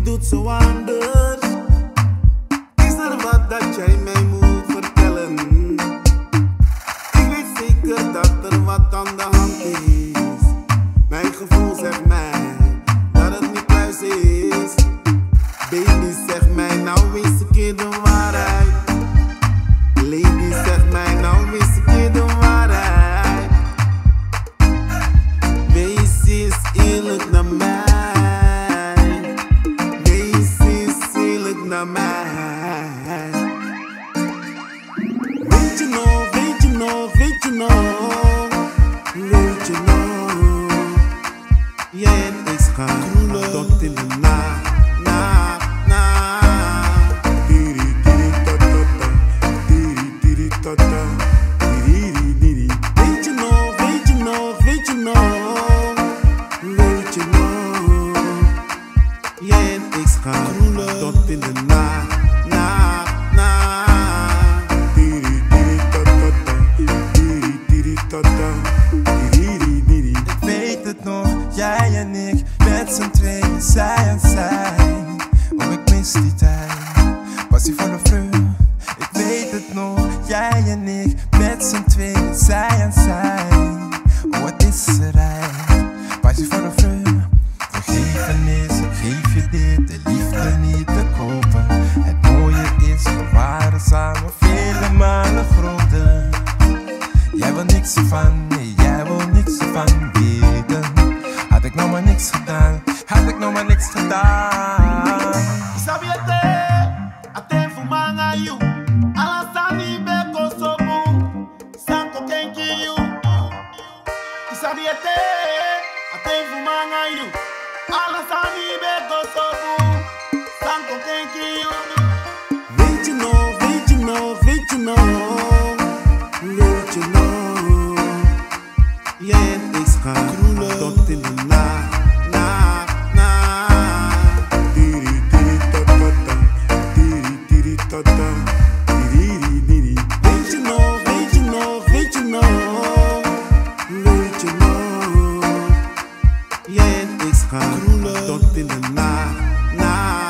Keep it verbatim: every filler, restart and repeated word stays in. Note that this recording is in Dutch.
doet zo anders. Is er wat dat jij mij moet vertellen? Ik weet zeker dat er wat aan de hand is. Mijn gevoel zegt mij dat het niet thuis is. Baby, zeg mij nou eens een keer de waarheid. Lady, zeg mij nou eens een keer de waarheid. Wees eens eerlijk naar mij. Wees eens eerlijk naar mij. Weet je nog, weet je nog, weet je nog, weet je nog. Jij en ik gaan kroelen tot in de nacht. Weet je nog, weet je nog, weet je nog, weet je nog. Jij en ik gaan kroelen tot in de nacht, nacht, nacht. Ik weet het nog, jij en ik, met z'n tweeën, zij en zij. Oh, ik mis die tijd, passie voor de vreugde. Ik weet het nog, jij en ik, met z'n tweeën, zij en zij. Oh, wat is er rijk, passie voor de vreugde. Vergevenis, ik geef je dit, de liefde niet te kopen. Het mooie is, we waren samen vele malen groter. Jij wil niks ervan, nee, jij wil niks ervan weten. Had ik nou maar niks gedaan, had ik nou maar niks gedaan. Isabiete, aten fumanga you. Alasani beko sobu, santo kenki you. Isabiete, aten fumanga you. Alasani beko sobu, santo kenki you. Weet je nog, weet je nog, weet je nog, weet je nog. Jij en ik gaan kroelen tot in de nacht, nacht, nacht. Diri diri tatata, diri diri tata, diri diri. Weet je nog, weet je nog, weet je nog, weet je nog. Jij en ik gaan kroelen tot in de nacht, nacht.